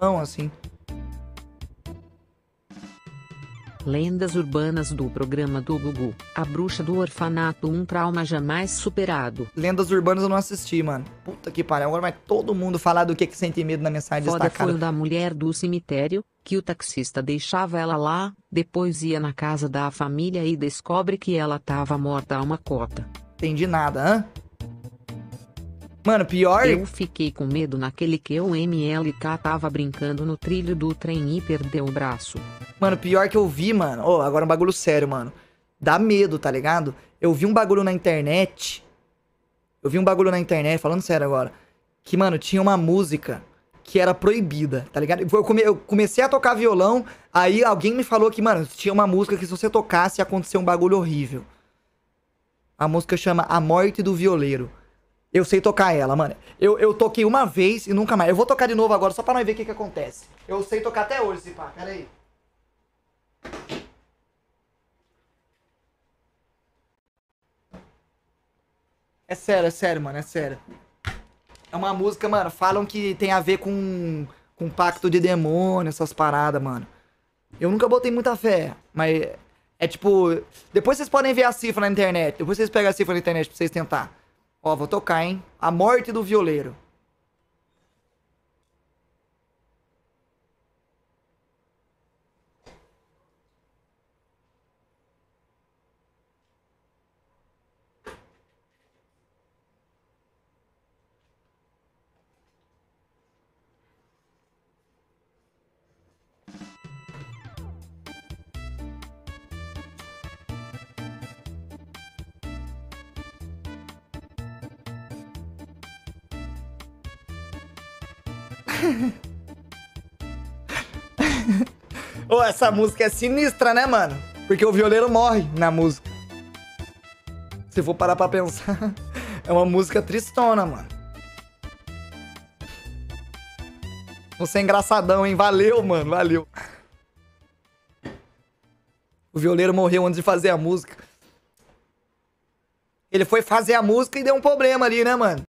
assim. Lendas urbanas do programa do Gugu. A bruxa do orfanato, um trauma jamais superado. Lendas urbanas eu não assisti, mano. Puta que pariu. Agora vai todo mundo falar do que sente medo na mensagem Foda destacada. foi o da mulher do cemitério, que o taxista deixava ela lá, depois ia na casa da família e descobre que ela tava morta há uma cota. Entendi nada, hã? Mano, pior... Eu fiquei com medo naquele que o MLK tava brincando no trilho do trem e perdeu o braço. Mano, pior que eu vi, mano. Ó, agora um bagulho sério, mano. Dá medo, tá ligado? Eu vi um bagulho na internet. Falando sério agora. Que, mano, tinha uma música que era proibida, tá ligado? Eu comecei a tocar violão, aí alguém me falou que, mano, tinha uma música que se você tocasse ia acontecer um bagulho horrível. A música chama A Morte do Violeiro. Eu sei tocar ela, mano. Eu toquei uma vez e nunca mais. Eu vou tocar de novo agora só pra nós ver o que acontece. Eu sei tocar até hoje, esse pá. Pera aí. É sério, mano, é sério. É uma música, mano, falam que tem a ver com pacto de demônio, essas paradas, mano. Eu nunca botei muita fé, mas é tipo... Depois vocês podem ver a cifra na internet. Depois vocês pegam a cifra na internet pra vocês tentar. Ó, vou tocar, hein? A Morte do Violeiro. Ô, essa música é sinistra, né, mano? Porque o violeiro morre na música. Se for parar pra pensar, é uma música tristona, mano. Você é engraçadão, hein? Valeu, mano, valeu. O violeiro morreu antes de fazer a música. Ele foi fazer a música e deu um problema ali, né, mano?